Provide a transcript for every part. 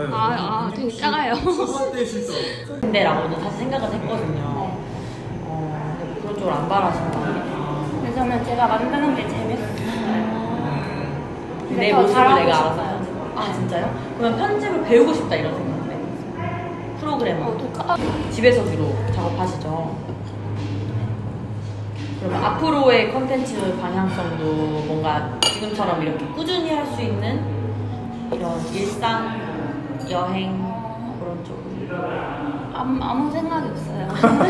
되게 작아요. 근데 라고는 사실 생각은 했거든요. 그런 쪽으로 안 바라신다. 근데 저는 제가 만드는 게 재밌어요. 내 모습을 내가 알아서 편집. 아 진짜요? 그러면 편집을 배우고 싶다 이런 생각인데 프로그래머. 집에서 주로 작업하시죠? 그러면 앞으로의 컨텐츠 방향성도 뭔가 지금처럼 이렇게 꾸준히 할 수 있는 이런 일상, 여행 그런 쪽으로 아무 생각이 없어요.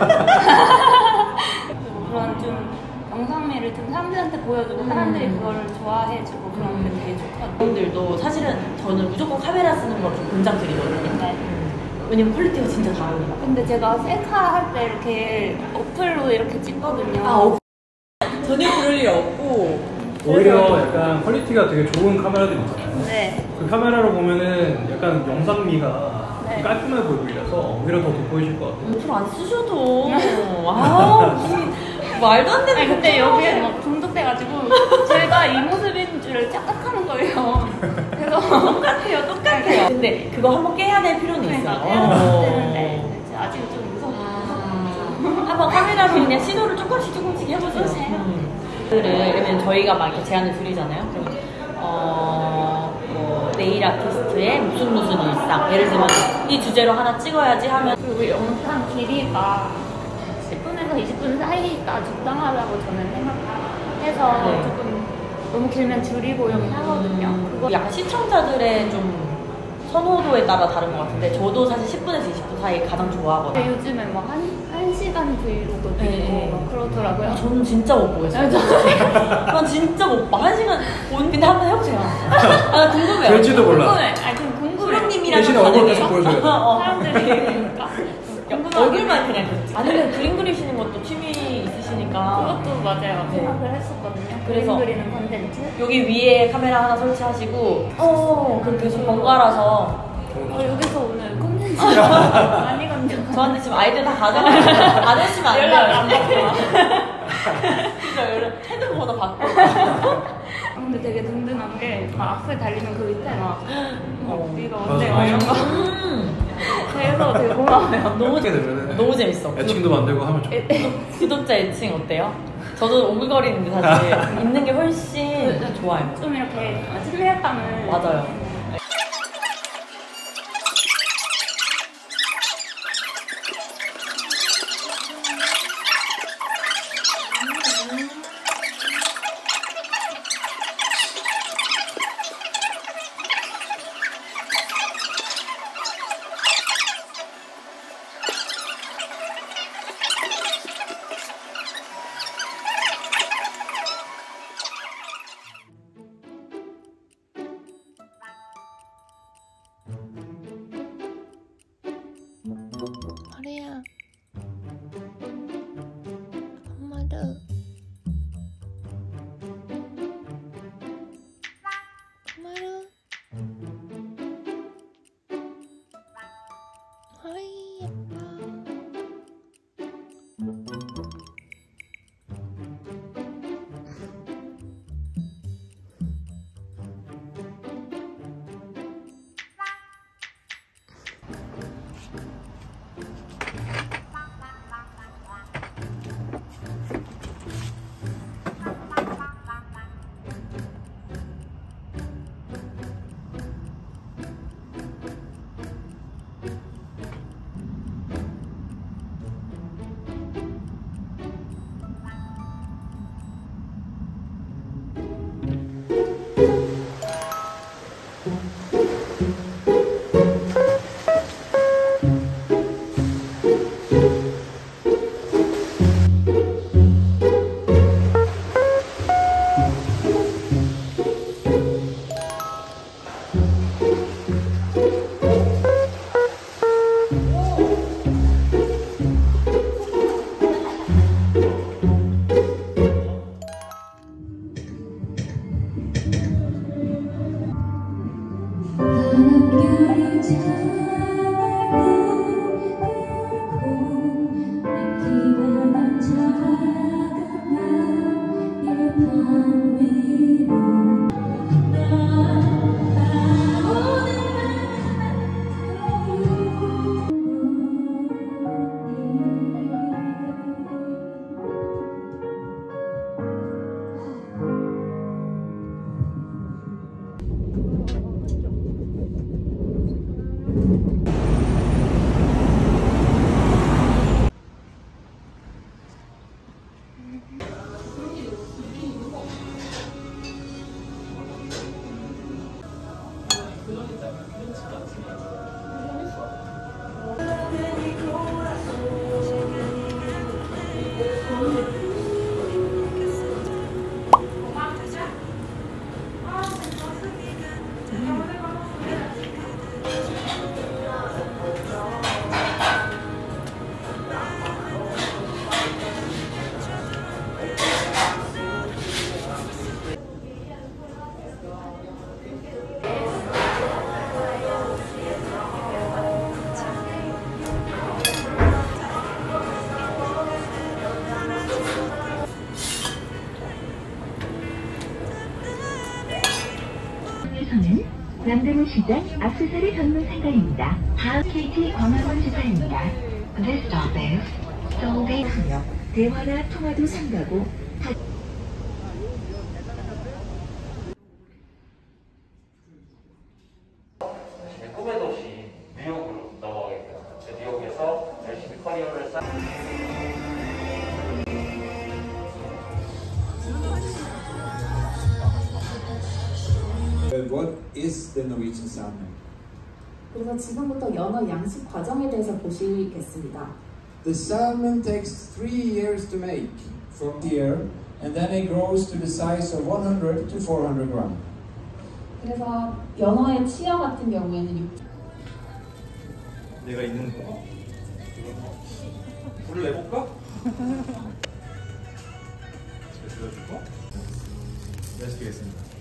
그런 좀 영상미를 좀 사람들한테 보여주고 사람들이 그거를 좋아해주고 그런 게 되게 좋거든요. 분들도 사실은 저는 무조건 카메라 쓰는 걸 좀 권장드리거든요. 네. 왜냐면 퀄리티가 진짜 다르니까. 근데 제가 셀카 할 때 이렇게 어플로 이렇게 찍거든요. 전혀 그럴 일 없고 오히려 약간 퀄리티가 되게 좋은 카메라들이 있잖아요. 네. 그 카메라로 보면은 약간 영상미가 네. 깔끔해 보이라서 오히려 더 돋보이실 것 같아요. 어플 안 쓰셔도 무슨 말도 안 되는. 근데 여기에 막 중독돼가지고 제가 이 모습인 줄 착각하는 거예요. 그래서 똑같아요. 근데 그거 한번 깨야 될 필요는 있어요. 깨야 되는데 아직 좀 무서워. 한번 카메라로 그냥 시도를 조금씩 해보세요. 그러면 저희가 막 이렇게 제안을 드리잖아요. 그러면 뭐 네일 아티스트의 무슨 일상, 예를 들면 이 주제로 하나 찍어야지 하면, 그리고 영상 길이가 10분에서 20분 사이가 적당하다고 저는 생각해서 네. 조금 너무 길면 줄이고 이렇게 하거든요. 그거 약간 시청자들의 좀 선호도에 따라 다른 것 같은데 저도 사실 10분에서 20분 사이 가장 좋아하거든요. 근데 요즘에 막 1시간 브이로그도 있고 막 그러더라고요. 저는 진짜 못 보겠어요. 난 진짜 못 봐. 1시간 근데 한번 해보세요. 나 궁금해요. 될지도 몰라. 궁금해. 그럼 궁금해. 수령님이랑 대신 얼굴 계속 보여줘야 돼. 사람들이 그러니까 얼굴만 그냥 그렇지. 아니면 그림 그리시는 것도 취미 있으시니까 그것도 맞아요. 네. 생각을 했었거든요. 그래서 그림 그리는 컨텐츠. 여기 위에 카메라 하나 설치하시고 그럼 계속 번갈아서 여기서 오늘 컨텐츠 아니거든요. 저한테 지금 아이들 다 가져가시면 안 해주시면 안 돼요. 연락 안 받고. 진짜 핸드폰번호 받고. 근데 되게 든든한 게 앞에 달리면 그 밑에 막 이거 어때? 맞아. 이런 거. 그래서 되게 고마워요. 너무 재밌어. 애칭도 만들고 하면 좋겠다. 구독자 애칭 어때요? 저도 오글거리는데 사실 있는 게 훨씬 좋아요. 좀 이렇게 친밀감을. 맞아요. 마리야 엄마를 아이 예뻐 에서는 남대문 시장 액세서리 전문 상가입니다. 다음 KT 광화문 주차입니다. This stop is 서울대역 대화나 통화도 상가고 꿈의 도시 뉴욕으로 넘어가게 되었죠. 뉴욕에서 열심히 커리어를 쌓. What is the Norwegian salmon? 그래서 지금부터 연어 양식 과정에 대해서 보시겠습니다. The salmon takes 3 years to make from here, and then it grows to the size of 100 to 400 gram. 그래서 연어의 치어 같은 경우에는 내가 있는 거. 불을 내볼까? 제가 들어주고. 네, 시키겠습니다.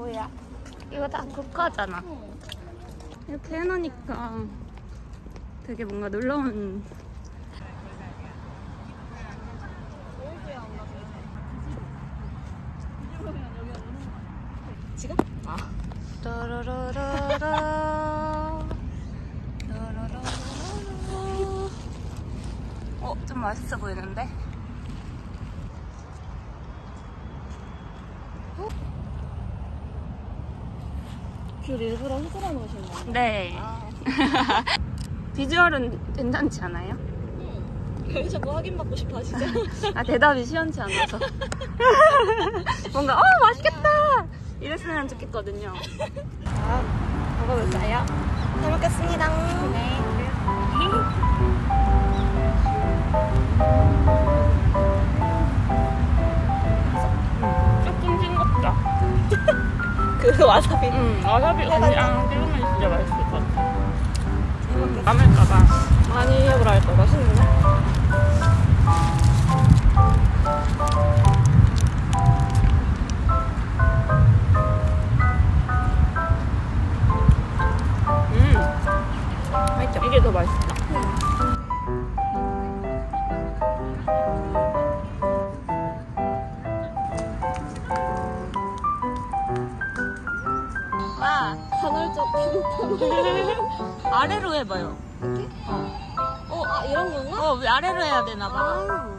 뭐야? 이거 다 국화잖아. 이렇게 해놓으니까 되게 뭔가 놀라운. 지금? 아. 따라라라라. 좀 맛있어 보이는데? 귤 일부러 흔들어 놓으신 거예요? 네. 비주얼은 괜찮지 않아요? 왜 자꾸 확인받고 싶어 하시죠? 대답이 시원치 않아서. 뭔가 맛있겠다 이랬으면 좋겠거든요. 자, 먹어볼까요? 잘 먹겠습니다. 네. 조금 싱겁다. 그 와사비. 와사비 그냥 찍으면 진짜 맛있을 것 같아. 남을까봐. 많이 해보라 할까 맛있는데? 맛있죠? 이게 더 맛있다. 와, 간헐적 아래로 해봐요. 아 이런 건가? 왜 아래로 해야 되나 봐.